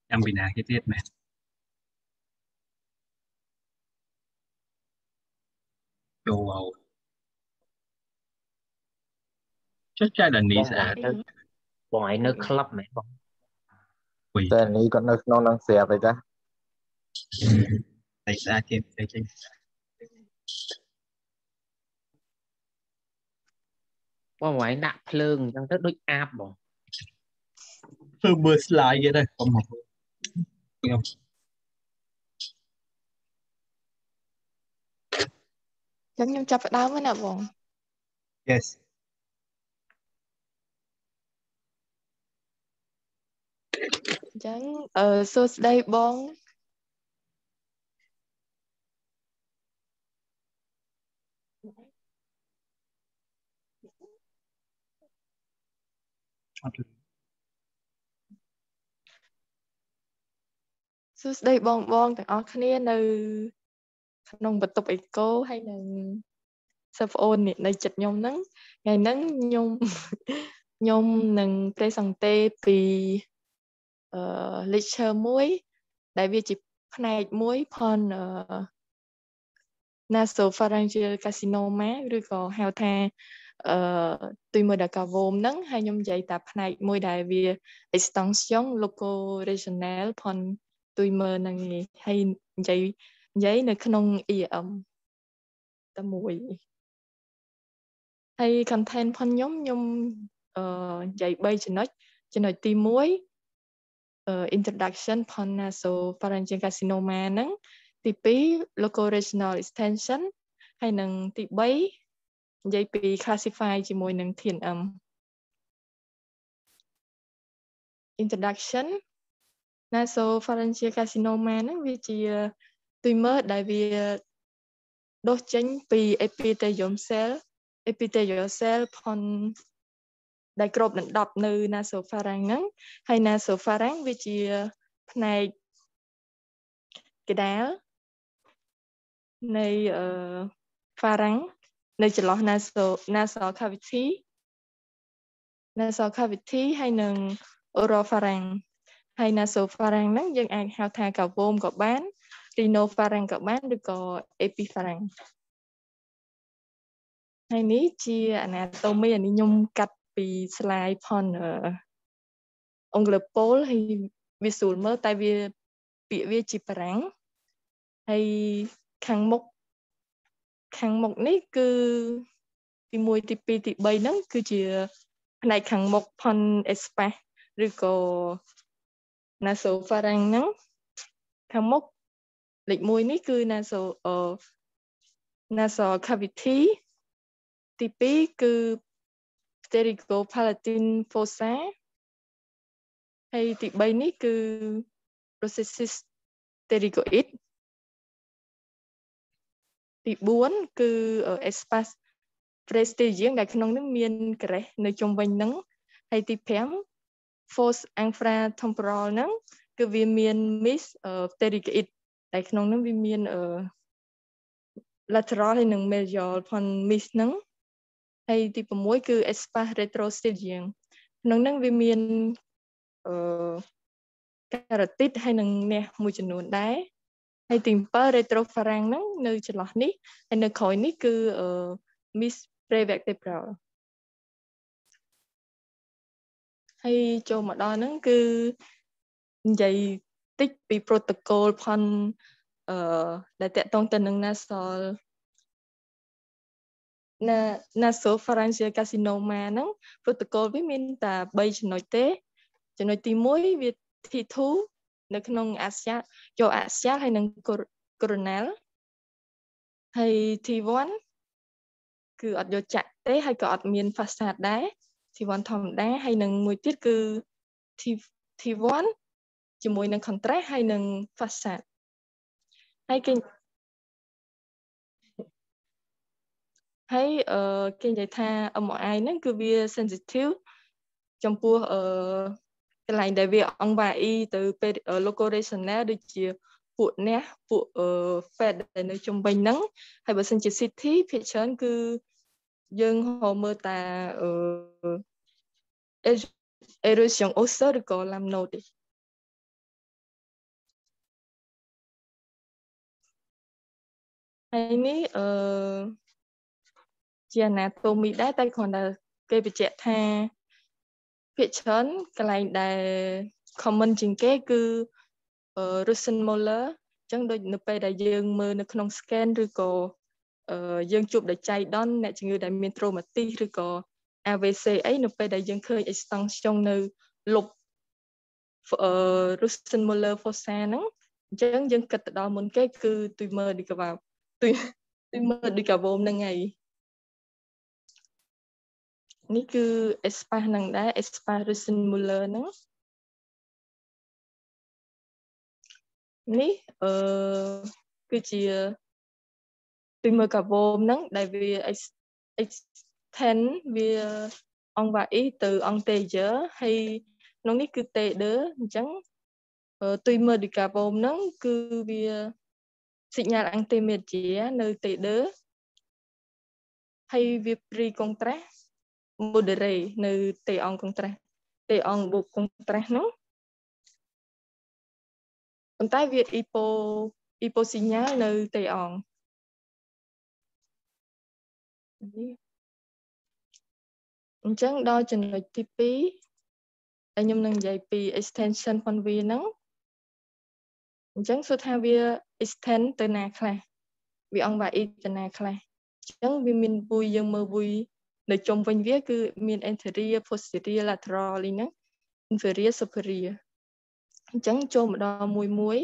em bị nã cái tiết này châu Âu chắc chắn là ní Bong sẽ ngoài nước club mẹ bong quỷ តែនេះគាត់នៅក្នុងនឹងស្រាប់ឯចា tại ra trên tại trên bong ngoài đặt phượng trong tức đôi áp bong phương mưa slide vậy đây không học không Giống như chập đau mới nè bọn. yes Giống số đây bọn. Số đây bọn bọnទាំងអស់គ្នានៅក្នុងបន្ទប់អេកូហើយនឹង sub on នេះនៅចិត្តខ្ញុំហ្នឹងថ្ងៃហ្នឹងខ្ញុំខ្ញុំនឹង presente ពីlecture មួយដែលវាជាផ្នែកមួយផនnasopharyngeal carcinoma ឬក៏ហៅថាtumor da cavum ហ្នឹងហើយខ្ញុំនិយាយតែផ្នែកមួយដែលវា extension locoregional ផន tumor ហ្នឹងឯងហើយនិយាយនៅក្នុង EM តែមួយហើយ content ផនខ្ញុំនិយាយ3ចំណុចទី1 introduction ផន nasopharyngeal carcinoma ហ្នឹងទី2 locoregional extension ហើយនឹងទី3និយាយពី classify ជាមួយនឹង TNM introduction nasopharyngeal carcinoma ហ្នឹងវាជា tumor ដែលវាដុះចេញពី epithelial cell ផនដែលគ្របដណ្ដប់នៅ nasopharynx ហ្នឹងហើយ nasopharynx វាជាផ្នែកកណ្ដាលនៃ pharynx នៅចន្លោះ nasal cavity ហើយនិង oropharynx ហើយ nasopharynx ហ្នឹងយើងអាចហៅថា cavum ក៏បាន rhinopharynx ក៏បានឬក៏ epipharynx ហើយនេះជា anatomy អានេះខ្ញុំកាត់ពី slide ផនអង្គពលហើយវាស្រួលមើលតែវាពាក្យវាជាបារាំងហើយខាងមុខនេះគឺទី1ទី2ទី3ហ្នឹងគឺជាផ្នែកខាងមុខផន espas ឬក៏ nasopharynx ហ្នឹងខាងមុខលេខ1នេះគឺ nasal cavity ទី2គឺ pterygopalatine fossa ហើយទី3នេះគឺ processus pterygoid ទី4គឺ espas prestigium ដែលក្នុងនេះមានការ៉េសនៅជុំវិញហ្នឹងហើយទី5 force infratemporal ហ្នឹងគឺវាមាន miss pterygoid ដែលក្នុងហ្នឹងវាមានlateral ហើយនិង medial ផន miss ហ្នឹងហើយទី6គឺ espas retrostigium ក្នុងហ្នឹងវាមានcarotid ហើយនិងនេះមួយចំនួនដែរហើយទី7 retropharynx ហ្នឹងនៅចន្លោះនេះហើយនៅក្រោយនេះគឺ miss prevertebral ហើយចូលមកដល់ហ្នឹងគឺនិយាយតិចពី protocol ផនដែលតកតងទៅនឹង nasopharyngeal carcinoma ហ្នឹង protocol វាមានតែ3ចំណុចទេចំណុចទី1វា T2 នៅក្នុង axial យក axial ហើយនិង coronal ហើយ T1 គឺអត់យកចាក់ទេហើយក៏អត់មាន facade ដែរ T1 ធម្មតាហើយនឹងមួយទៀតគឺ T1 ជាមួយនឹង contrast ហើយនឹង facade ហើយគេនិយាយថា MRI ហ្នឹងគឺវា sensitive ចំពោះកន្លែងដែលវាអង្វាអ៊ីទៅពេល locoregional ដូចជាពួកfat ដែលនៅជុំវិញហ្នឹងហើយបើសិនជា CT ភាគច្រើនគឺយើងមើលតា erosion osseous ឬក៏ lymph node ទេហើយនេះជា anatomy ដែរតែគ្រាន់តែគេបញ្ជាក់ថាភាគច្រើនកន្លែងដែល common ជាងគេគឺ Rosenmuller អញ្ចឹងដូចនៅពេលដែលយើងមើលនៅក្នុង scan ឬក៏យើងជួបដោយចៃដន្យអ្នកជំងឺដែលមាន traumatis ឬក៏ AVC អីនៅពេលដែលយើងឃើញ extension នៅលុបRosenmuller fossa ហ្នឹងអញ្ចឹងយើងគិតទៅដល់មុនគេគឺ tumor du cavum ហ្នឹងហើយនេះគឺ ESPAS ហ្នឹងដែរ ESPAS Rosenmuller ហ្នឹងនេះគឺជា tumor cavum ហ្នឹងដែលវា extend វាអង្វាអ៊ីទៅ anterior ហើយក្នុងនេះគឺ T2 អញ្ចឹងtumor du cavum ហ្នឹងគឺវា signal antimedia នៅ T2 ហើយវា pre-contrast moderate នៅ T អង្គ contrast T អង្គបូក contrast ហ្នឹងប៉ុន្តែវា hypo signal នៅ T អង្គអញ្ចឹងដល់ចំណុចទី2ដែលខ្ញុំនឹងនិយាយពី extension ផងវាហ្នឹងអញ្ចឹងសួរថាវា extend ទៅណាខ្លះវាអង្វាអ៊ីទៅណាខ្លះអញ្ចឹងវាមានបុយយើងមើលបុយនៅជុំវិញវាគឺមាន anterior posterior lateral ហ្នឹង inferior superior អញ្ចឹងចូលមកដល់មួយ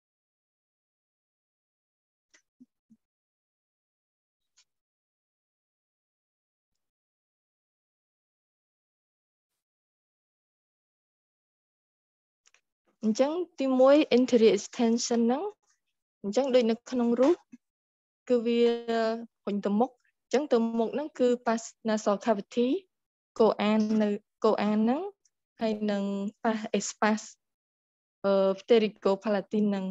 អញ្ចឹងទី1 anterior extension ហ្នឹងអញ្ចឹងដូចនៅក្នុងរូបគឺវាពេញទៅមុខអញ្ចឹងទៅមុខហ្នឹងគឺ pars nasal cavity កូអាននៅកូអានហ្នឹងហើយនឹង pars espace pterygopalatine ហ្នឹង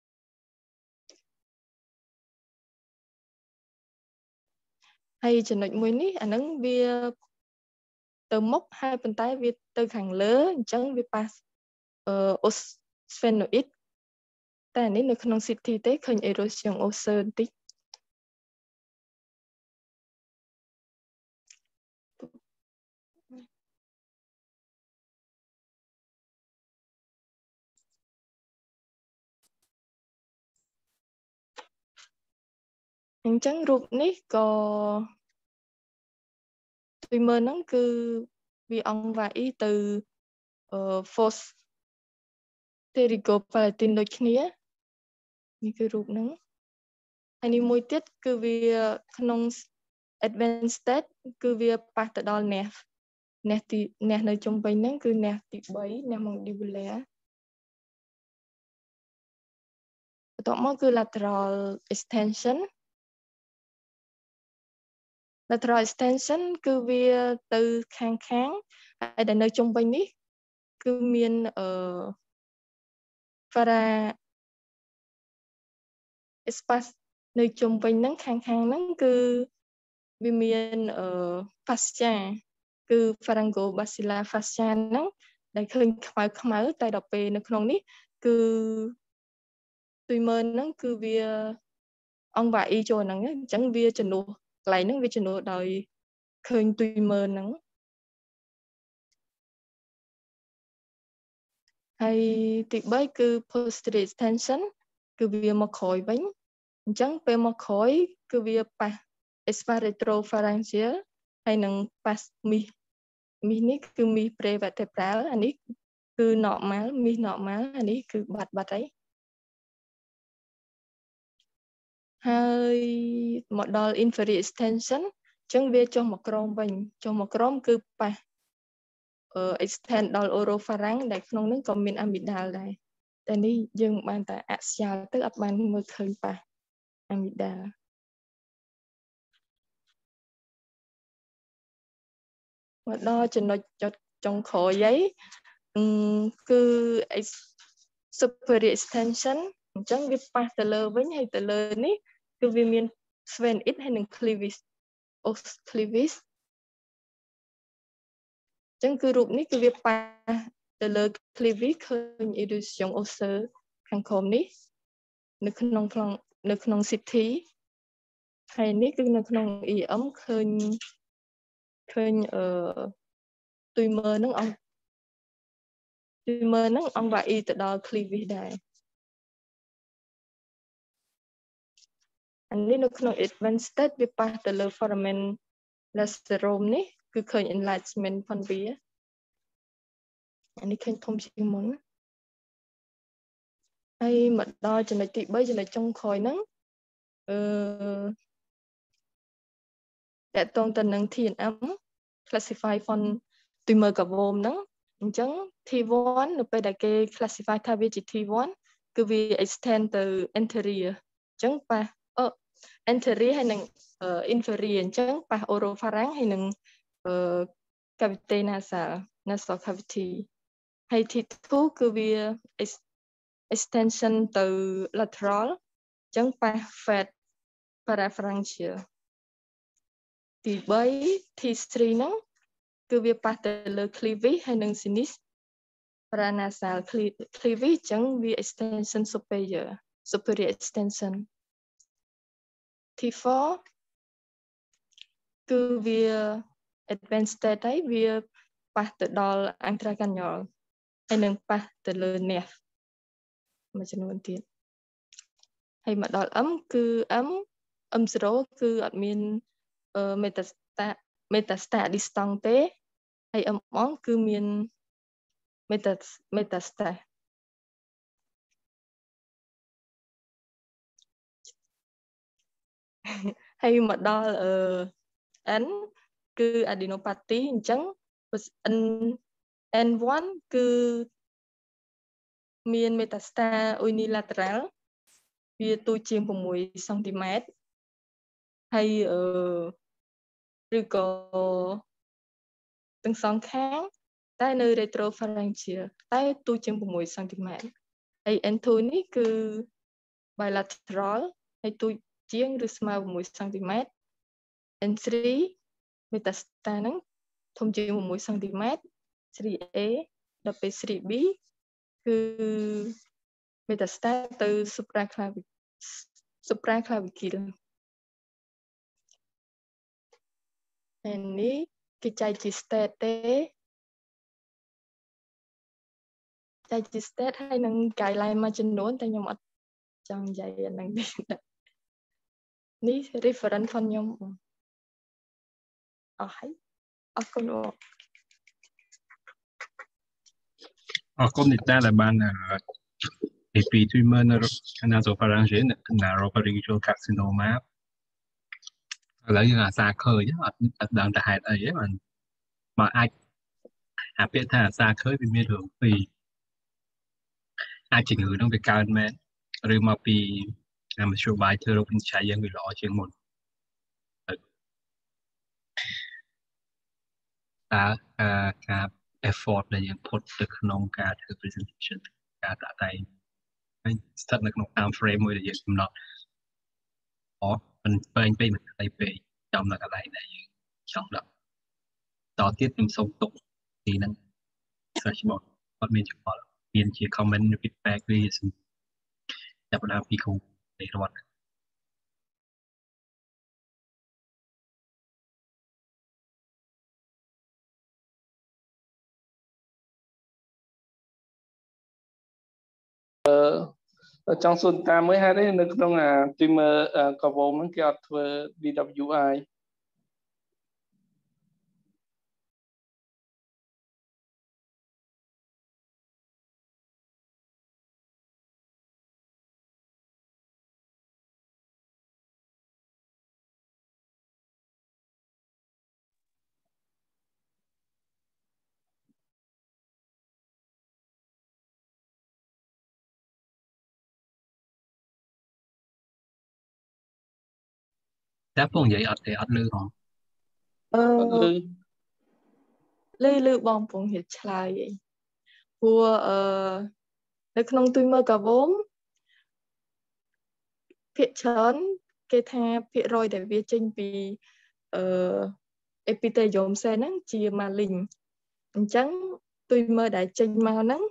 ហើយចំណុចមួយនេះអាហ្នឹងវាទៅមុខហើយប៉ុន្តែវាទៅខាងលើអញ្ចឹងវា pass sphenoid តែនេះនៅក្នុង CT ទេឃើញ erosion osseous បន្តិចអញ្ចឹងរូបនេះក៏tumor ហ្នឹងគឺវាអង្វាអ៊ីទៅforce pterygopalatine ដូចគ្នានេះគឺរូបហ្នឹងហើយនេះមួយទៀតគឺវាក្នុង advanced state គឺវាប៉ះទៅដល់nerve នៅជុំវិញហ្នឹងគឺ nerve ទី3 nerve mandibular បន្ទាប់មកគឺ lateral extension គឺវាទៅខាងហើយដែលនៅជុំវិញនេះគឺមានpara espace នៅជុំវិញហ្នឹងខាងហ្នឹងគឺវាមានfascia គឺ pharyngobasilar fascia ហ្នឹងដែលឃើញខ្មៅតែដល់ពេលនៅក្នុងនេះគឺ tumor ហ្នឹងគឺវាអង្វាអ៊ីចូលហ្នឹងអញ្ចឹងវាជំនួសកន្លែងហ្នឹងវាជំនួសដោយឃើញ tumor ហ្នឹងហើយទី3គឺ posterior extension គឺវាមកក្រោយវិញអញ្ចឹងពេលមកក្រោយគឺវាប៉ះ espace retropharyngeal ហើយនឹងប៉ះមីសនេះគឺមីស prevertebral អានេះគឺ normal មីស normal អានេះគឺបាត់ហើយហើយមកដល់ inferior extension អញ្ចឹងវាចុះមកក្រោមវិញចុះមកក្រោមគឺប៉ះextend ដល់ oropharynx ដែលក្នុងហ្នឹងក៏មាន amygdala ដែរតែនេះយើងបានតែ axial ទៅអត់បានមើលឃើញប៉ះ amygdala មកដល់ចំណុចចុងក្រោយហើយគឺ superior extension អញ្ចឹងវាប៉ះទៅលើវិញហើយទៅលើនេះគឺវាមាន sphenoid ហើយនឹង clevis os clevis អញ្ចឹងគឺរូបនេះគឺវាប៉ះទៅលើ clevis ឃើញ erosion osseous ខាងក្រោមនេះនៅក្នុងCT ហើយនេះគឺនៅក្នុង EM ឃើញទុយមើលហ្នឹងអង្គបា E ទៅដល់ cleavage ដែរអានេះនៅក្នុង advanced state វាប៉ះទៅលើ foramen lacerum នេះគឺឃើញ enlargement ផងវាអានេះឃើញធំជាងមុនហើយមកដល់ចំណុចទី3ចំណុចចុងក្រោយហ្នឹងតកតងទៅនឹង TNM classify font ទុយមើលកាវោមហ្នឹងអញ្ចឹង T1 នៅពេលដែលគេ classify ថាវាជា T1 គឺវា extend ទៅ anterior អញ្ចឹងប៉ះanterior ហើយនឹង inferior អញ្ចឹងប៉ះ oropharynx ហើយនឹងcavity nasal cavity ហើយ T2 គឺវា extension ទៅ lateral អញ្ចឹងប៉ះ fat parapharyngeal ទី3 T3 ហ្នឹងគឺវាប៉ះទៅលើ cleavage ហើយនឹង sinus paranasal cleavage អញ្ចឹងវា extension superior extension T4 គឺវា advanced state ហើយវាប៉ះទៅដល់ intracranial ហើយនឹងប៉ះទៅលើ nerve មួយចំនួនទៀតហើយមកដល់ M គឺ M0 គឺអត់មានmetastatic distant ទេហើយ M1 គឺមាន metastatic ហើយមកដល់N គឺ adenopathy អញ្ចឹង N1 គឺមាន metastasis unilateral វាទូជាង6 សង់ទីម៉ែត្រហើយឬក៏ទាំងសងខាងតែនៅ retropharyngeal តែទូជាង6 សង់ទីម៉ែត្រហើយ N2 នេះគឺ bilateral ហើយទូជាងឬស្មើ6 សង់ទីម៉ែត្រ N3 metastasis ហ្នឹងធំជាង6 សង់ទីម៉ែត្រ 3A ដល់ពេល 3B គឺ metastasis ទៅ supraclavicle ហើយនេះគេចែកជា state ទេចែកជា state ហើយនឹង guideline មួយចំនួនតែខ្ញុំអត់ចង់និយាយអាហ្នឹងទេនេះ reference ផងខ្ញុំអស់ហើយអរគុណអរគុណនីតាដែលបានពី tumor nasopharyngeal naropharyngeal carcinoma ឥឡូវយើងអាសាឃើញអត់ដឹងតែហេតុអីទេបានបើអាចអាពាក្យថាអាសាឃើញវាមានរឿងពីរអាចជំងឺហ្នឹងវាកើតមែនឬមកពីមធ្យោបាយធ្វើរោគវិនិច្ឆ័យយើងវាល្អជាងមុនតើការ effort ដែលយើងផុតទៅក្នុងការធ្វើ presentation ការដាក់តែងហើយស្ថិតនៅក្នុង time frame មួយដែលយើងកំណត់មិនពេញពេកមិនខ្លីពេកចំនៅកន្លែងដែលយើងចង់ដាក់តទៀតខ្ញុំសូមទុកទីហ្នឹង search box អត់មានចំអល់មានជា comment feedback វាចាប់ដើមពីគ្រូនៃរដ្ឋចង់សួរតាមមួយហេតុអីនៅក្នុងអា tumor កាវោមហ្នឹងគេអត់ធ្វើ DWI តែពងនិយាយអត់ទេអត់លឺហ៎លឺបងពងហៀបឆ្លើយអីព្រោះនៅក្នុងទុយមើលកាវោមភាគច្រើនគេថាភាគរយដែលវាចេញពីepithelium cell ហ្នឹងជា malign អញ្ចឹងទុយមើលដែលចេញមកហ្នឹង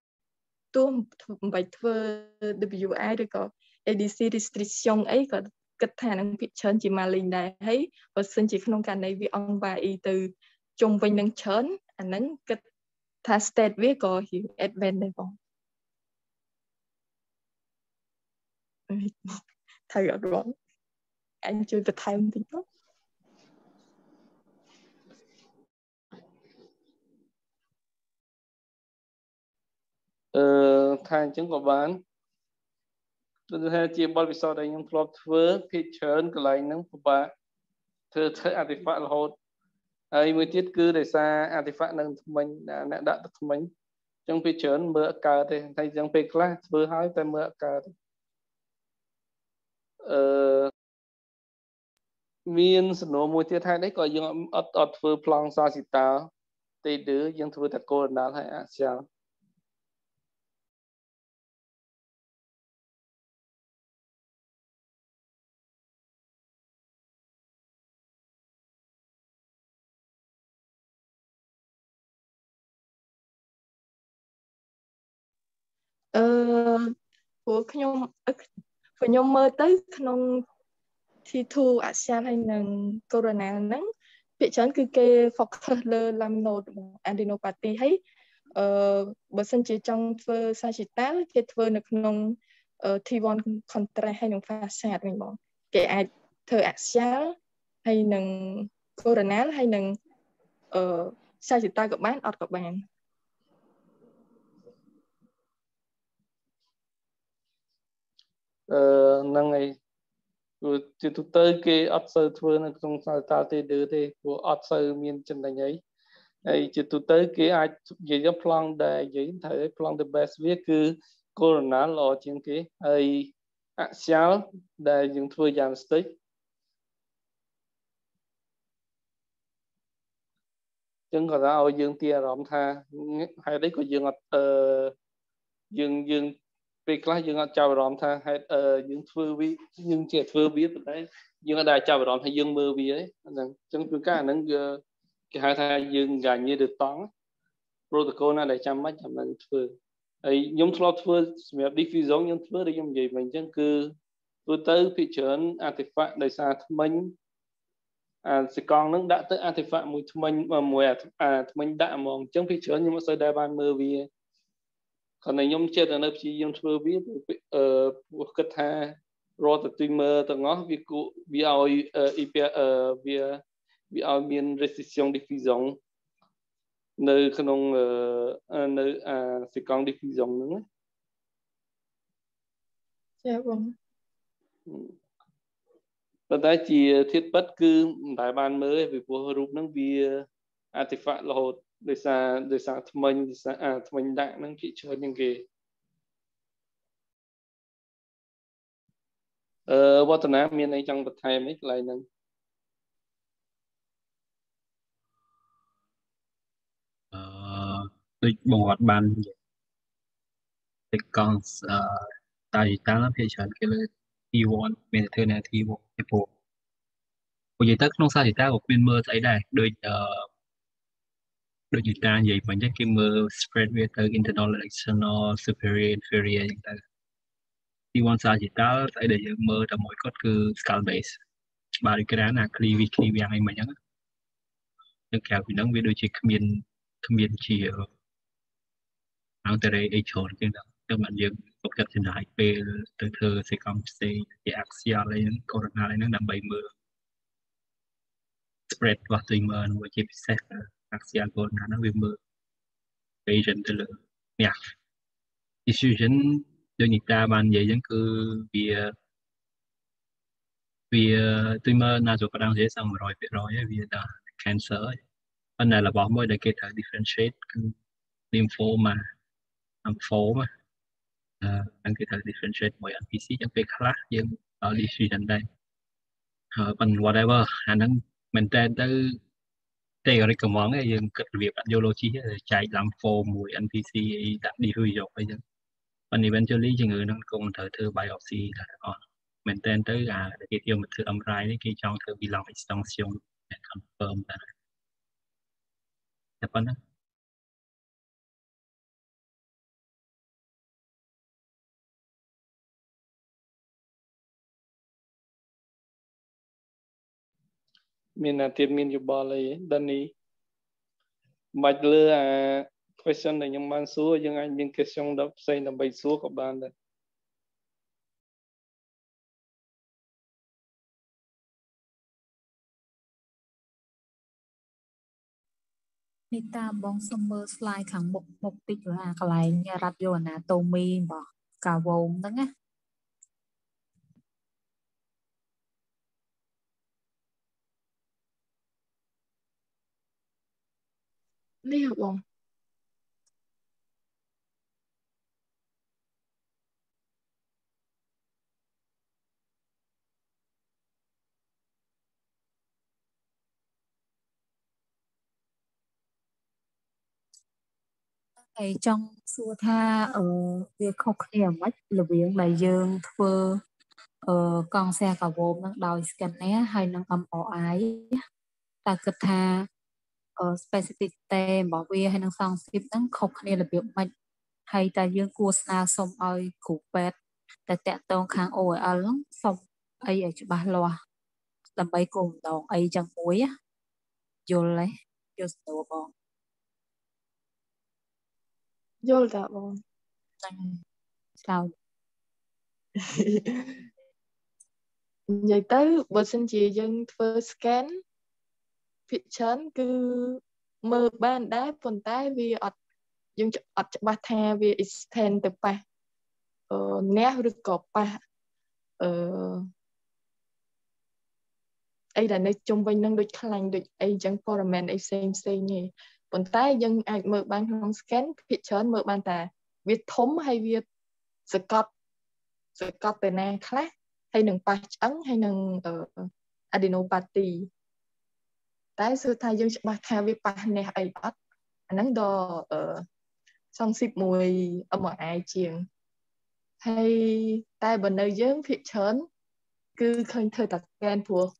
ទោះមិនបាច់ធ្វើ WI ឬក៏ ADC restriction អីក៏គិតថានឹងភាគច្រើនជាម៉ាលីងដែរហើយបើសិនជាក្នុងករណីវាអង្វាអ៊ីទៅជុំវិញនឹងច្រើនអាហ្នឹងគិតថា state វាក៏ advance ដែរបងត្រូវអត់បងអញជួយបន្ថែមតិចបងថាអញ្ចឹងក៏បានដូចថាជាបទពិសោធន៍ដែលខ្ញុំធ្លាប់ធ្វើភាគច្រើនកន្លែងហ្នឹងពិបាកធ្វើអតិផាករហូតហើយមួយទៀតគឺដោយសារអតិផាកនឹងថ្មិញអ្នកដាក់ទឹកថ្មិញអញ្ចឹងភាគច្រើនមើលអត់កើតទេតែអញ្ចឹងពេលខ្លះធ្វើហើយតែមើលអត់កើតមានសំណួរមួយទៀតថានេះក៏យើងអត់ធ្វើប្លង់សាស៊ីតាទេយើងធ្វើតែកូរណាល់ហើយអាស្យាល់ព្រោះខ្ញុំមើលទៅក្នុង T2 អាស៊ានហើយនឹងកូរ៉ូណាហ្នឹងភាគច្រើនគឺគេ focus លើ laminoid adenopathy ហើយបើសិនជាចង់ធ្វើ sagittal គេធ្វើនៅក្នុង T1 contrast ហើយនឹង facade វិញបងគេអាចធ្វើអាស៊ាលហើយនឹងកូរ៉ូណាហើយនឹងsagittal ក៏បានអត់ក៏បានហ្នឹងហើយជាទូទៅគេអត់សូវធ្វើនៅក្នុងសាតាទេព្រោះអត់សូវមានចំណេញអីហើយជាទូទៅគេអាចនិយាយប្លង់ដែលនិយាយថាប្លង់ the best វាគឺកូរ៉ូណាល្អជាងគេហើយអាស្យាល់ដែលយើងធ្វើយ៉ាងស្តិចចឹងក៏ថាឲ្យយើងទាអារម្មណ៍ថាហេតុអីក៏យើងអត់យើងពេលខ្លះយើងអត់ចាប់អារម្មណ៍ថាហេតុយើងធ្វើវាយើងជាធ្វើវាប៉ុន្តែយើងអត់ដែលចាប់អារម្មណ៍ថាយើងមើលវាទេហ្នឹងអញ្ចឹងគឺការហ្នឹងគេហៅថាយើងកាញ់ទៅតង់ protocol ណាដែលចាំបាច់ចាំនឹងធ្វើហើយខ្ញុំធ្លាប់ធ្វើសម្រាប់ diffusion ខ្ញុំធ្វើដូចខ្ញុំនិយាយវិញអញ្ចឹងគឺធ្វើទៅភាគច្រើន artifact ដោយសារថ្មិញសកង់ហ្នឹងដាក់ទៅ artifact មួយថ្មិញមួយថ្មិញដាក់ហ្មងអញ្ចឹងភាគច្រើនខ្ញុំអត់សូវដែលបានមើលវាគាត់តែខ្ញុំចិត្តនៅព្យាយាមធ្វើវាព្រោះគិតថារាល់តែទីមើលទាំងអស់វាឲ្យវាឲ្យមាន restriction diffusion នៅក្នុងនៅសកង់ diffusion ហ្នឹងចាបងប៉ុន្តែជាធាតុពិតគឺមិនដែលបានមើលទេពីព្រោះរូបហ្នឹងវា artifact រហូតដោយសារថ្មិញថ្មិញដាក់ហ្នឹងភាគច្រើនជាងគេវឌ្ឍនាមានអីចង់បន្ថែមអីកន្លែងហ្នឹងដូចបងអត់បានទឹកកង់តាយតាភាគច្រើនគេលើ T1 មានធ្វើនៅ T1 ពីព្រោះនិយាយទៅក្នុងសាស្ត្រតាក៏មានមើលស្អីដែរដូចយូតានិយាយមិញគេមើល spread វាទៅ internal external superior inferior អញ្ចឹងទៅ T1 sagittal ស្អីដែលយើងមើលតែមួយគាត់គឺ skull base ច្បាស់ដូចក្រានអា cleavage យ៉ាងអីមិញហ្នឹងយើងក្រៅពីហ្នឹងវាដូចជាគ្មានជាអង្គរអីច្រើនទេតែមិនយើងទុកចិត្តចំណាយពេលទៅធ្វើសេកង់ផ្សេងជា axial អីហ្នឹង coronal អីហ្នឹងដើម្បីមើល spread របស់ tumor មួយជាពិសេស axial coronal ហ្នឹងវាមើល patient ទៅលើនេះ diffusion ដូចនីតាបាននិយាយអញ្ចឹងគឺវា tumor ណាចូលក្តាំងជាសង 100% ហើយវាដល់ cancer ប៉ុន្តែរបស់មួយដែលគេត្រូវ differentiate គឺ lymphoma ហ្នឹងគេត្រូវ differentiate មួយ NPC ចឹងពេលខ្លះយើងដល់ diffusion ដែរប៉ុន្តែ whatever អាហ្នឹងមែនតើទៅ theory កំងឯងយើងគិតរបៀប radiology ចែក lympho មួយ NPC ដាក់ diffusion អីចឹងប៉ុន្តែ eventually ជំងឺហ្នឹងគង់ត្រូវធ្វើ biopsy ដែរអស់មែនតើទៅគេយកមកធ្វើ MRI នេះគេចង់ធ្វើ belong extension confirm តែប៉ុណ្ណឹងមានអាទៀតមានយោបល់អីដល់នេះមិនលើអា question ដែលខ្ញុំបានសួរយើងអាចមាន question ដល់ផ្សេងដើម្បីសួរក៏បានដែរនេះតាបងសុំមើល slide ខាងមុខតិចព្រោះអាកន្លែងរ៉ាត់យោអាណាតូមីរបស់កាវងហ្នឹងណានេះបងហើយចង់សួរថាវាខុសគ្នាមិនល្បៀងដែលយើងធ្វើកង់សែកាវងហ្នឹងដោយ scanner ហើយនឹង MRI តើគិតថា specificity របស់វាហើយនឹងសង្ស៊ីបហ្នឹងខុសគ្នារបៀបម៉េចហើយតើយើងគួរស្នើសុំឲ្យគ្រូពេទ្យតែតាក់ទងខាង OL ហ្នឹងសុំអីឲ្យច្បាស់លាស់ដើម្បីគោលបំណងអីចឹងមួយយល់ទេយល់ស្រួលបងយល់តាបងហ្នឹងឆ្លើយនិយាយទៅបើសិនជាយើងធ្វើ scan ភាគច្រើនគឺមើលបានដែរប៉ុន្តែវាអត់យើងអត់ច្បាស់ថាវា extend ទៅប៉ះអ្នកឬក៏ប៉ះអីដែលនៅជុំវិញនឹងដូចខ្លាញ់ដូចអីចឹងព័ត៌មានអីផ្សេងទេប៉ុន្តែយើងអាចមើលបានក្នុង scan ភាគច្រើនមើលបានតែវាធំហើយវាសកត់ទៅណាខ្លះហើយនឹងប៉ះឆ្អឹងហើយនឹងadenopathy តែសួរថាយើងច្បាស់ថាវាប៉ះនេះអីអត់អាហ្នឹងដល់សង្ស៊ីបមួយ MRI ជាងហើយតែបើនៅយើងភាគច្រើនគឺឃើញធ្វើតែ scan ព្រោះ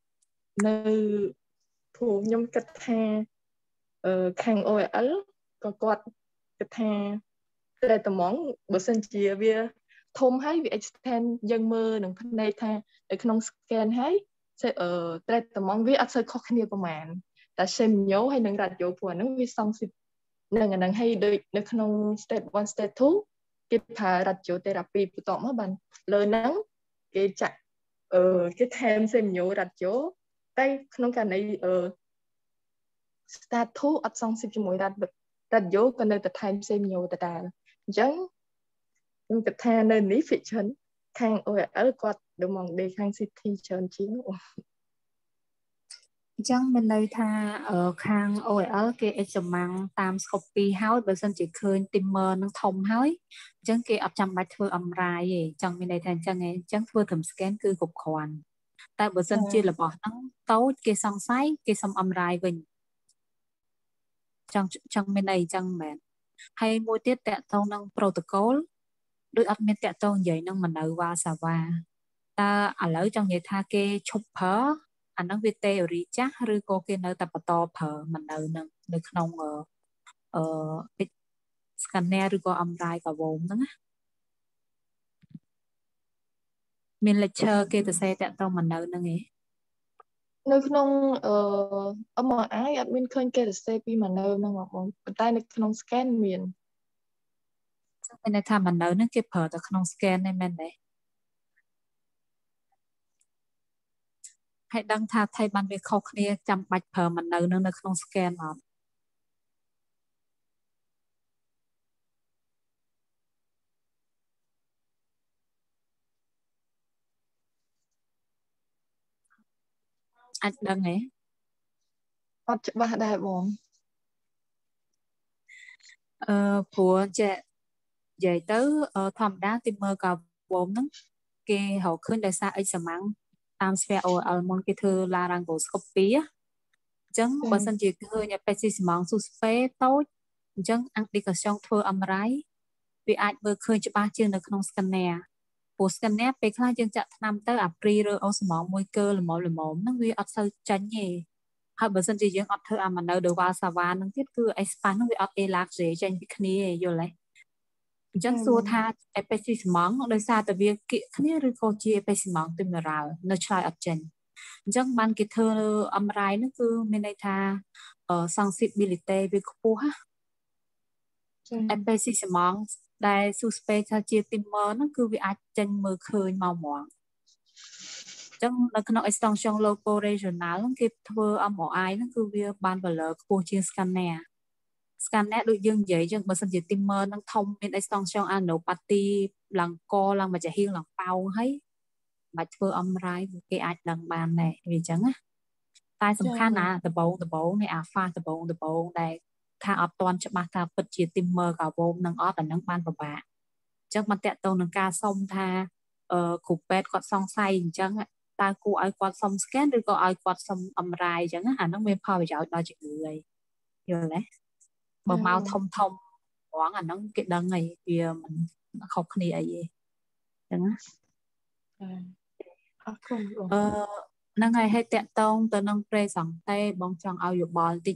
ខ្ញុំគិតថាខាង OL ក៏គាត់គិតថាតែត្មងបើសិនជាវាធំហើយវា extend យើងមើលនឹងភ្នែកថានៅក្នុង scan ហើយតែត្មងវាអត់សូវខុសគ្នាប្រហែលតែ semio ហើយនឹង radio ព្រោះហ្នឹងវាសង្ស៊ីបនឹងអាហ្នឹងហើយដូចនៅក្នុង state 1 state 2គេប្រើ radiotherapy បន្ទាប់មកបានលើហ្នឹងគេចាក់គេថែម semio radio តែក្នុងករណីstart 2អត់សង្ស៊ីបជាមួយ radio ក៏នៅតែថែម semio ដដែលអញ្ចឹងខ្ញុំគិតថានៅនេះ fiction ខាង OL គាត់ដូចមកដេកខាង CT ច្រើនជាងអញ្ចឹងមានន័យថាខាង OL គេ examine តាម scopy ហើយបើសិនជាឃើញ tumor នឹងធំហើយអញ្ចឹងគេអត់ចាំបាច់ធ្វើ MRI ទេចង់មានន័យថាអញ្ចឹងឯងអញ្ចឹងធ្វើត្រឹម scan គឺគ្រប់គ្រាន់តែបើសិនជារបស់ហ្នឹងតូចគេសង្ស័យគេសុំ MRI វិញចង់មានន័យអញ្ចឹងមែនហើយមួយទៀតតកតងនឹង protocol ដូចអត់មានតកតងនិយាយនឹងមនៅវ៉ាសាវ៉ាតើឥឡូវចង់និយាយថាគេឈប់ប្រើអាហ្នឹងវា theory ចាស់ឬក៏គេនៅតែបន្តប្រើមិននៅក្នុងscanner ឬក៏ MRI កាវងហ្នឹងណាមាន lecture គេទៅសេតកតងមិននៅហ្នឹងឯងនៅក្នុង MRI អត់មានឃើញគេទៅសេពីមិននៅហ្នឹងបងប៉ុន្តែនៅក្នុង scan មានចឹងមានន័យថាមិននៅហ្នឹងគេប្រើតែក្នុង scan ទេមែនទេហើយដឹងថាថៃបានវាខុសគ្នាចាំបាច់ប្រើមិននៅនឹងនៅក្នុង scan អត់អាចដឹងទេអត់ច្បាស់ដែរបងព្រោះចេះនិយាយទៅធម្មតាទីមើលកាវងហ្នឹងគេរកឃើញដោយសារ examine តាម sphere OL មុនគេធ្វើ laryngoscopy អញ្ចឹងបើសិនជាឃើញ epicysmon suspect តូចអញ្ចឹង indication ធ្វើ MRI វាអាចមើលឃើញច្បាស់ជាងនៅក្នុង scanner ព្រោះ scanner ពេលខ្លះយើងចាក់ថ្នាំទៅអាព្រីឬអូស្មងមួយកើល្មមហ្នឹងវាអត់សូវចាញ់ទេហើយបើសិនជាយើងអត់ធ្វើអាម៉ានៅដោយវ៉ាសាវ៉ាហ្នឹងទៀតគឺ expand ហ្នឹងវាអត់ elapse ចេញពីគ្នាទេយល់ទេអញ្ចឹងសួរថា epicysmon ដោយសារតែវាគៀកគ្នាឬក៏ជា epicysmon tumoral នៅឆ្លើយអត់ចេញ Chẳng ban cái thơ âm rái nó cứ bên đây tha sensibility với khu ha epicissement đại suspect tha chia tim mơ nó cứ bị ách chân mơ khơi màu mỏng chẳng là cái nó extension local regional cái thơ âm ở ai nó cứ việc ban vào lỡ khu chia scanner được dương vậy chứ mà sân chỉ tim mơ nó thông bên extension anopathy lần co lần mà chạy hiên lần bao thấy mà thơ âm rái cái ách lần bàn này vì chẳng á taiสำคัญนะตะโบในอัลฟาตะโบได้ค่าอัพตอนจะมาค่าเปิดจีติมเมอร์กับโบนังออแต่นังบ้านประบาจังมันแตะตรงนังกาส้มทาขู่เป็ดกอดซองไซจังตากูเอากอดส้มสแกนหรือก็เอากอดส้มอมรายจังอ่ะน้องเมย์พอไปจะเอาดอยจิ๋วเลยอยู่เลยบ่เมาทมหวังอ่ะน้องเกิดดังไงเดียวมันขอบคณีอะไรจังนั่งไงให้แตะตรงตัวน้องเปรย์สองเต้บองจังเอาอยู่บอลติ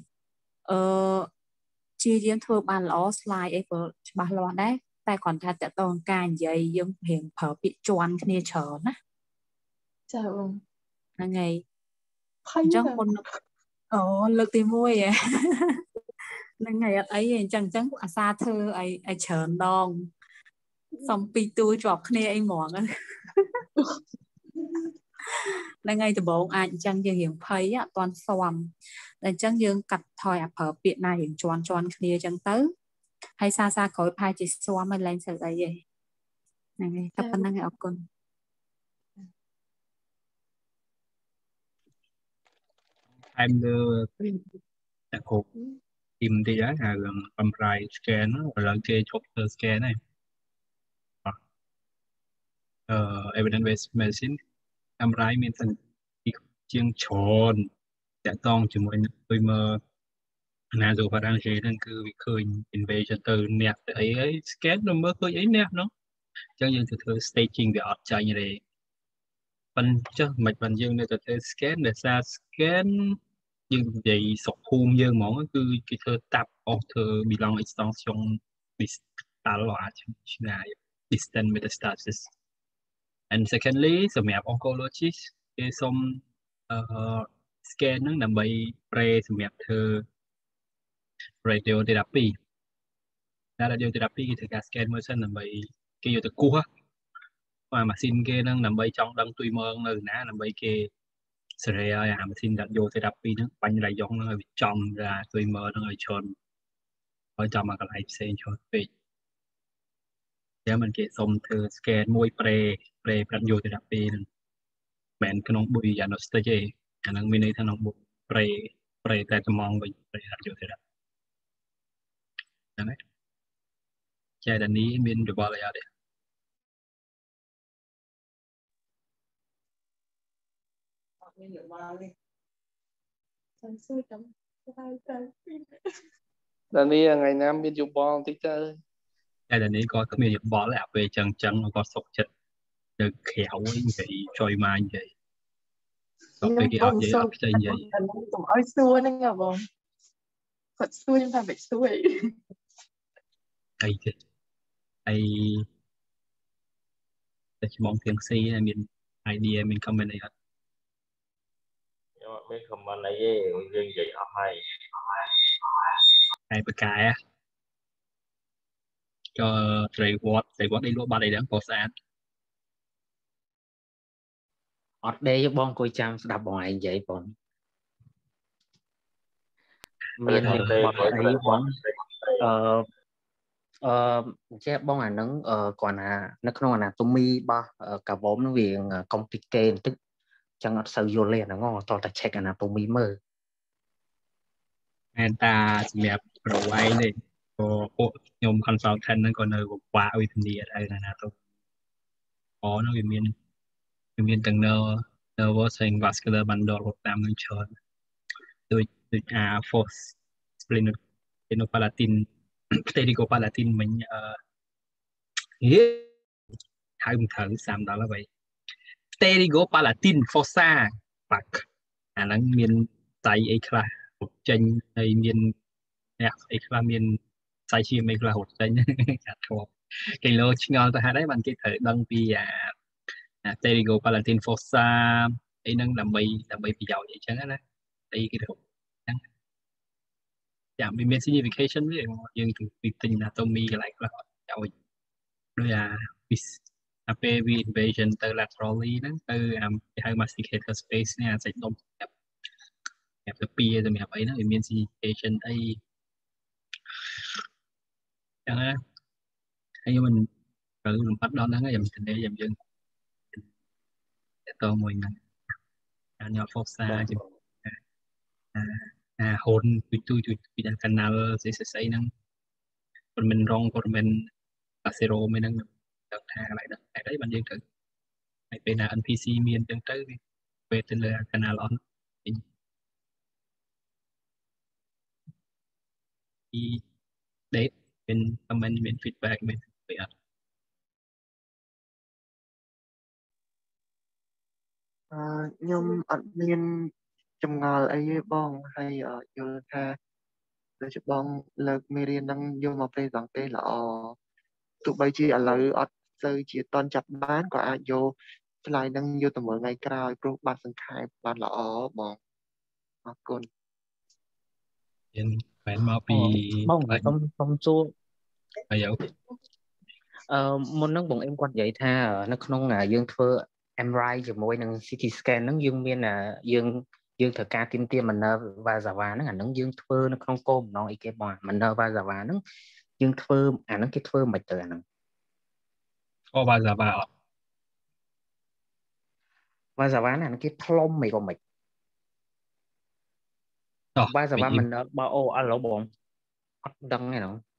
ชีเรียนทัวร์บานล้อสไลด์ไอ้เปิดบาลอนได้แต่ก่อนถ้าแตะตรงการใหญ่ยังเห็นเผาปิจวนคณีเฉินนะจ้านั่งไงจังคนเลิกตีมวยอ่ะนั่งไงไอ้จังอาซาเธอไอ้เฉินดองสองปีตัวจอบคณีไอ้หมอนอ่ะlà ngay từ bộ anh chẳng dương hiện thấy toàn xòm là chẳng dương cặp thòi ở Việt Nam hiện tròn kia chẳng tới hay xa khỏi phai chỉ xòm mình lên sự là gì này các bạn đang nghe con em đặc hụt tìm đi á là gần âm rai scan rồi là cái chốt scan này evidence based medicine âm rai miền thành chiêng trònจะต้องจมูกตัวมือนาโซฟารังเจนั่นคือวิเคราะห์อินเวชั่นตัวเนี่ยแต่ไอ้สแกนมันเคยไอ้เนี่ยเนาะจังยังจะเธอ staging แบบอัดใจอย่างไรปันจะมันปันยังเนี่ยจะเธอสแกนเดี๋ยวซาสแกนยังใหญ่สกภูมิยังมองก็คือเธอตับออกเธอ belong extension distal หรอชื่อไง distant metastasis and secondly สำหรับ oncologist คือสมscan นั่งนำไปเปรย์สำหรับเธอ radiotherapy และ radiotherapy คือการ scan เมื่อฉันนำไปกี่อยู่ตะกู้ฮะว่ามาซินเกนั่งนำไปจ้องดังตุยเมืองเลยนะนำไปเกเสียอย่างมาซิน radiotherapy นั่งปัญญาย่องนั่งไปจ้องraตุยเมืองนั่งไปชนไปจ้องมากับไลฟ์เซนชนไปแล้วมันเกสมเธอ scan มวยเปรย์ radiotherapy นั่นแม่นขนมบุยยานอสเตเจอันนั้นมีในทางบุเปรย์แต่จะมองไปเปรย์อยู่ที่นั่นนั่นแหละแค่ดันนี้มีอยู่บ้างเลยอ่ะเด็กดันนี้ยังไงนะมีอยู่บ้างที่เจอแค่ดันนี้ก็มีอยู่บ้างแล้วไปจังก็สกจัดเด็กเขียวvậy trôiมาvậy có cái áo vậy áo chân vậy cũng ơi xua nên là bông Phật xui nhưng mà phải xui ai chứ ai để mong tiếng si mình idea mình comment này hết nhưng mà mấy comment này riêng vậy ở hai bậc cái á cho reward đi luôn ba đây đáng có sẵn ở đây cho bon coi chăm đập bọn anh vậy bọn miền bọn ấy bọn che bông là nắng còn là nó không là tumi ba cả vốn nó vì complicated tức chẳng sao vô lên là ngon toàn là check là tumi mơ anh ta đẹp rồi ai này có nhôm consultant nó còn nơi quá uy tín ở đây là tôi có nó vì miền tầng nervous and vascular bundle của tam ngân tròn tôi force splenopalatine pterygopalatine mình hai thử xăm đó là vậy pterygopalatine fossa bạc nó miền tây ấy là một chân hay miền ấy là miền tây chi mấy là một chân cái lô ngon ta đấy bạn cái thử đăng pi pterygopalatine fossa ấy năng làm bay bị giàu vậy chẳng á đây cái đầu giảm bị miễn signification với nhưng từ tình là Tommy lại là giàu đôi AP invasion từ laterally đó từ hai masticator space nha sẽ đông nhập cái pia từ nhập ấy nó bị miễn signification đây chẳng á hay mình mình bắt đó nó dầm tình để dầm dân tôi mình nhỏ phốt xa chứ hồn tôi đang canal sẽ năng còn mình rong còn mình zero mình năng đặt lại đấy bạn dân thử hay bên là NPC miền dân tới về tên là canal on thì đấy bên comment bên feedback bên về nhưng admin chồng ngờ ấy bong hay ở vô tha rồi chụp bong lực Miriam đang vô mà play rằng tê là tụi bay chỉ ở lại ở chơi chỉ toàn chặt bán của ai vô lại đang vô tầm mỗi ngày cày pro ban sân khai ban là ở bong mà còn bên bạn mau bị bông không chua bây giờ môn nó bọn em quan vậy tha nó không là dương thưa MRI rồi mỗi năng CT scan nó dương miên là dương thời ca tim mình và giả vả nó là nó dương thưa nó không côm nó cái bò mình và giả vả nó dương thưa nó cái thưa mạch từ nó có bao giờ vào và giả vả là nó cái plom mày còn mạch và giả vả mình bao ô ở lỗ bụng đăng này nó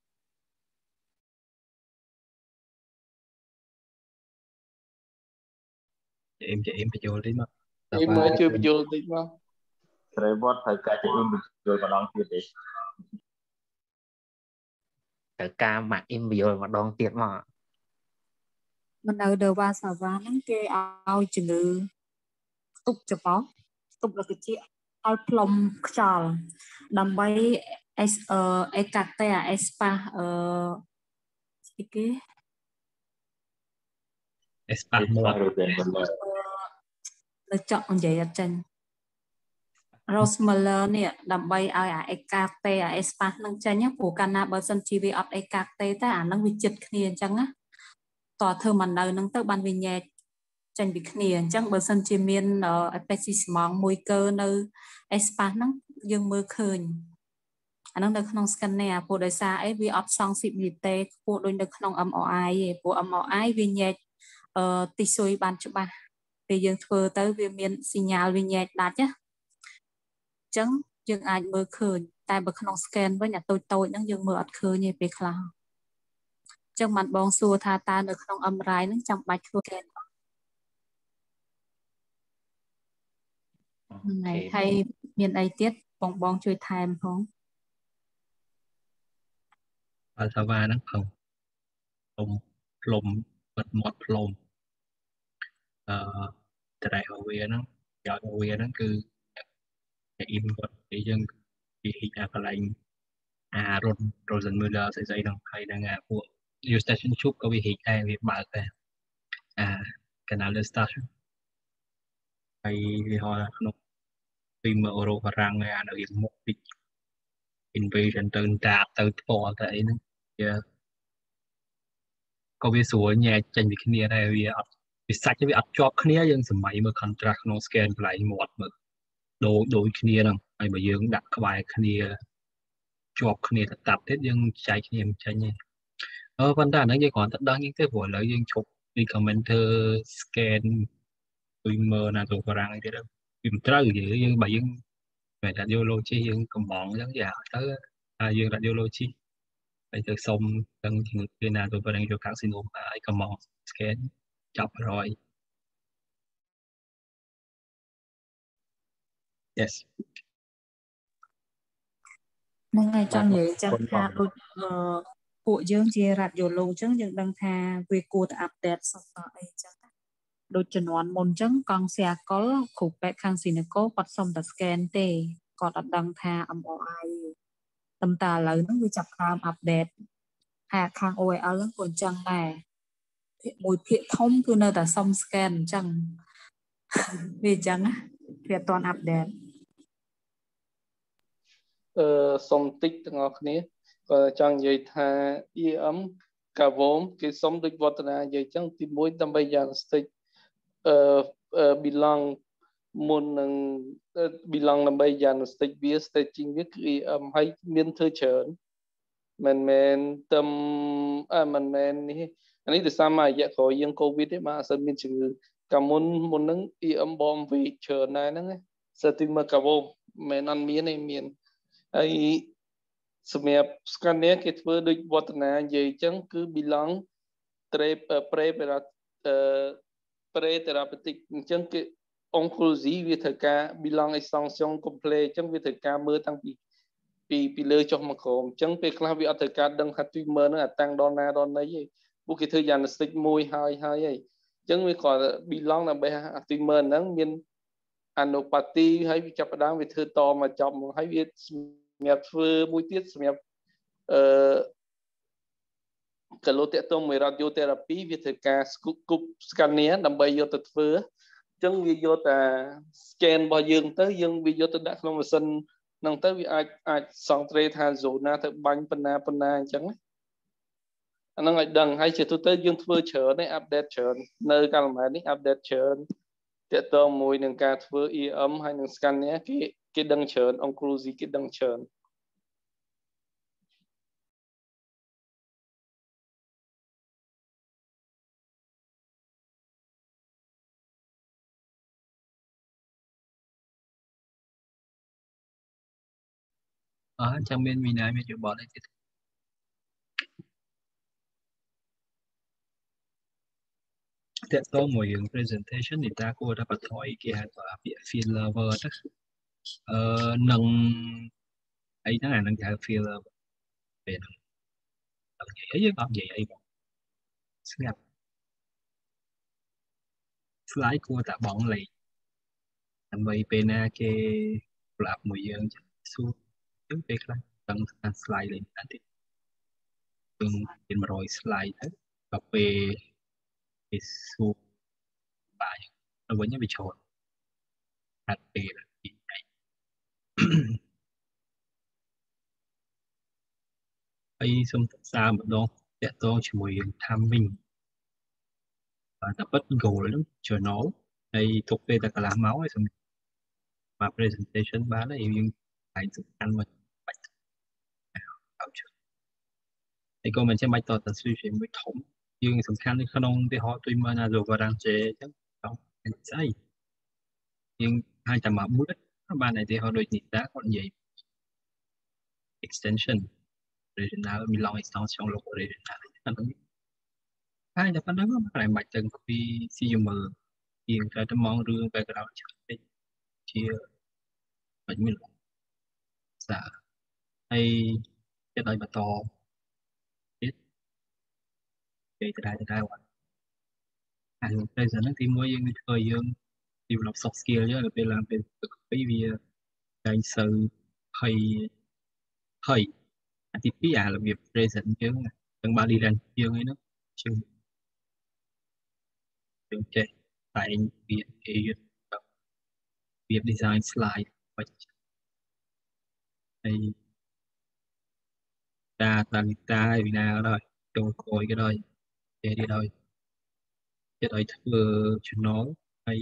em phải vô đấy mà em mới chưa bị vô tí mà rồi bot thời cả cho em rồi mà đón tiền đấy thời ca mà em rồi mà đón tiền mà mình ở đầu ba sờ va nắng kê ao chừng ngư tục chụp bó tục là cái chị ao plom chal đầm bay espa cái Espa rồi tiền mình là chọn vậy ở trên Rosemeller nè đầm bay ao ekate espa năng chân nhá của cana bờ sân chi vi ở ekate ta năng bị chật kia chăng á tỏ thơ mình đời năng tới ban vì nhẹ tranh bị khnia chẳng bờ sân chi miên ở mong mùi cơ nơi espa năng dương mơ khơi năng được không scan nè của đời xa ấy vì option xịn nhịp tê của đôi được không âm ở ai của âm ở ai vì nhẹ tì xôi ban cho ba vì dương thơ tới vì miên signal vì nhẹ đạt nhá chẳng dương ai mơ khơi tại bờ không scan với nhà tôi năng dương mơ khơi như về cloud chẳng mặt bong xua tha ta được không âm rái năng chẳng bạch scan này hay miền ấy tiết bong chơi tham không Alpha nó không plom bật một plom tại đại hội viên nó giỏi hội viên nó cứ im bật để dân bị hít cái lạnh Rosenmüller sẽ dây đồng hay đang của new station chúc có bị hít hay bị bạc canal station hay họ nó phim ở Euro và răng nó im một bị invasion từ đạp từ to tại nó có bị sủa nhẹ tranh bị kia này bị sạch bị áp chọp kia dânสมัย mà contract nó scan lại một mà đổi kia đâu hay mà dân đặt cái bài kia chọp kia tập hết dân chạy kia chạy nhẹ vấn đề nó chỉ còn tất đó những cái buổi lợi dân chụp đi commenter scan streamer nào tụi vào rằng thế đó tìm trời gì dân bà dân về đặt vô lô chi dân cầm bọn giống giả tới dân đặt vô lô chi bây giờ xong tân thì nào tụi vào đang cho các xin ôm ai cầm bọn scan chọc rồi yes nên ngày trong vậy chẳng tha đôi của dương chia rạt vô lô chẳng nhưng đang tha về cô ta update sau đó ấy chẳng đôi chân hoàn môn chẳng con xe có khúc bẹt khang xin có bắt xong đặt scan tê còn đặt đăng tha âm o ai tâm ta lớn nó bị chập cam update hạ khang oi ở lớn còn chẳng này mùi thiện thông cứ nơi ta xong scan chẳng vì chẳng việc toàn update សុំតិចទាំងអស់គ្នាក៏ចង់និយាយថា EM កាវមគេសុំដូចវឌ្ឍនានិយាយចឹងទី1ដើម្បីយ៉ាង stick belong មុននឹង belong ដើម្បីយ៉ាង stick វា staging វាគឺ EM ហើយមានធ្វើច្រើនមិនមែនទៅមិនមែននេះអានេះដោយសារមករយៈក្រោយយើង COVID ទេបាទអត់សូវមានជំងឺកាលមុនហ្នឹង EM បងវិញច្រើនដែរហ្នឹងសិតទីមកកាវមមិនអត់មានទេមានហើយសម្រាប់ scanner គេធ្វើដូចវឌ្ឍនានិយាយអញ្ចឹងគឺ belong pre-therapeutic អញ្ចឹងគេ oncology វាត្រូវការ belong extension complete អញ្ចឹងវាត្រូវការមើលតាំងពីលើចុះមកក្រោមអញ្ចឹងពេលខ្លះវាអត់ត្រូវការដឹងថា tumor ហ្នឹងអាតាំងដល់ណាដល់ណីទេពួកគេធ្វើ diagnostic មួយហើយហីអញ្ចឹងវាគាត់ belong ដើម្បីអា tumor ហ្នឹងមាន anopathy ហើយវាចាប់ផ្ដើមវាធ្វើតមកចប់មកហើយវាសម្រាប់ធ្វើមួយទៀតសម្រាប់កាលតេតងមួយ radiotherapy វាត្រូវការ scanner ដើម្បីយកទៅធ្វើអញ្ចឹងវាយកតែ scan របស់យើងទៅយើងវាយកទៅដាក់ក្នុងម៉ាស៊ីនហ្នឹងទៅវាអាចសង្ត្រេថា zone ណាទៅបាញ់ប៉ុណ្ណាអញ្ចឹងអាហ្នឹងឲ្យដឹងហើយជាទូទៅយើងធ្វើច្រើនឯ update ច្រើននៅកាលម៉ែនេះ update ច្រើនតេតងមួយនឹងការធ្វើ EM ហើយនឹង scanner គេដឹងច្រើន oncology គេដឹងច្រើនចាំមានវិន័យមានយោបល់អីទៀតតើតើមួយយើង presentation នេះតាគួរតែបន្ថយគេហៅថាពាក្យ filler word នឹងអីហ្នឹងអានឹងគេហៅ filler ពេលហ្នឹងអីយើងអត់និយាយអីបងស្ងាត់ slide គួរតែបងលេខដើម្បីពេលណាគេប្រាប់មួយយើងសួរយើងពេលខ្លះដឹងថា slide លេខណាទៀតយើងមាន100 slide ទៅដល់ពេលគេសួរបាយទៅវិញវាច្រើនហាត់ពេលហើយសូមសារម្ដងតកតងជាមួយយើង timing តែពិត goal ហ្នឹង journal ហើយទុកពេលតែកន្លះម៉ោងហើយសម្រាប់ presentation បានហើយយើងអាចសំខាន់មកបាច់ហើយក៏មិនចាំបាច់តត solution មួយធំយើងសំខាន់នៅក្នុងឧទាហរណ៍ទុយមើលណា Logarang អញ្ចឹងต้องស្អីយើងអាចតែមកមួយបានឧទាហរណ៍ដូចនេះតាគាត់និយាយ extension regional មាន long extension local regional ហ្នឹងហើយតែប៉ុណ្ណឹងមិនបាច់ទាំងពី CML យើងត្រូវតែមករឿង background តិចជាបាច់មានសារហើយចិត្តឲ្យបន្តទៀតនិយាយទៅដែរហើយ present ហ្នឹងទីមួយយើងនឹងធ្វើយើង develop soft skill យើងពេលឡើងពេលពីវាតែងសូវហើយទីពីរអារបៀប present យើងទាំង body language យើងឯនោះយើងចេះតែងវាគេវា design slide បាច់ហើយតាវិណាក៏ដោយចូលក្រោយក៏ដោយគេទៀតឲ្យធ្វើ journal ហើយ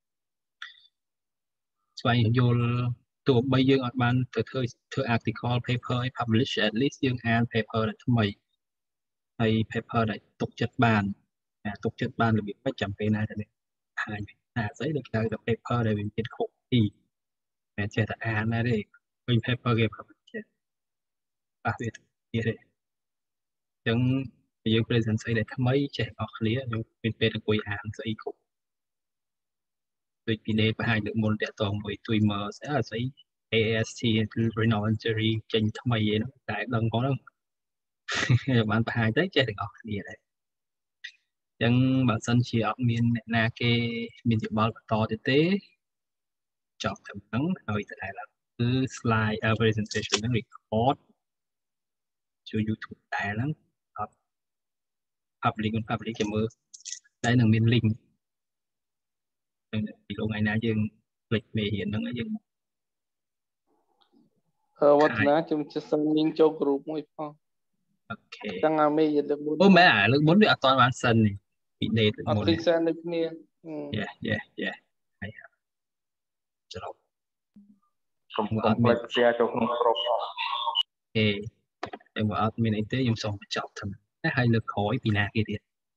ស្វែងយល់ទោះបីយើងអត់បានទៅធ្វើ article paper ឲ្យ publish at least យើងអាន paper ដែលថ្មីហើយ paper ដែលទុកចិត្តបានទុកចិត្តបានរបៀបមិនចាំពេលណាទេហើយថាស្អីដូចគេទៅ paper ដែលវាមាន copy តែចេះតែអានណាទេវិញ paper គេ publish អត់វាទៀតទេអញ្ចឹងយើង present ស្អីដែលថ្មីចេះអស់ clear យើងមានពេលអង្គុយអានស្អីគ្រប់ដូចពីនេះបង្ហាញលើកមុនតាក់ទងមួយ tumor ស្អី AST renal injury ចេញថ្មីឯនោះតែដឹងផងហ្នឹងបានបង្ហាញទៅចេះទាំងអស់គ្នាដែរអញ្ចឹងបើសិនជាអត់មានអ្នកណាគេមានយោបល់បន្តទៀតទេចប់តែហ្នឹងហើយទៅដែរឡើងគឺ slide presentation ហ្នឹង record ជួយ YouTube ដែរហ្នឹងអត់ public គេមើលតែនឹងមាន link ពីលោកថ្ងៃណាយើងភ្លេចមេរៀនហ្នឹងយើងវឌ្ឍនាខ្ញុំจะសិនលីងចូលក្រុមមួយផងអូខេចឹងអាមេយលើកមុនអូមែនលើកមុនវាអត់ទាន់បានសិននេះពីដេតអត់មុនទីសែននៅគ្នាយ៉ាហើយច្រឡំកុំភ្លេច share ចូលក្នុងក្រុមអេតែបើអត់មានអីទេខ្ញុំសូមបញ្ចប់thôiតែហើយលើកក្រោយពីណាគេទៀត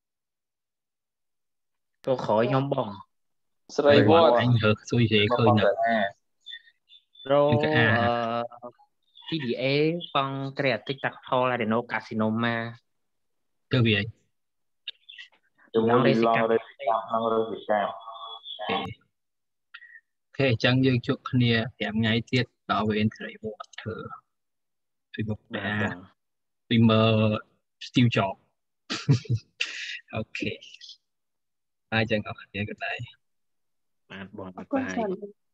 tôi khỏi nhóm bông ស្រីវត្តអញរើសួយគេឃើញណា rồi cái A hả? TDA con creative tắc thô là để nó casino mà ទៅវាអីជាមួយឡងរេឡងរេវិកាមអូខេអញ្ចឹងយើងជួបគ្នា5ថ្ងៃទៀតដល់វេនស្រីវត្តធ្វើពីមុខដែរ bông ពីមើល Steve Jobs អូខេហើយចឹងអរគុណក៏ដែរ bông Con bye chào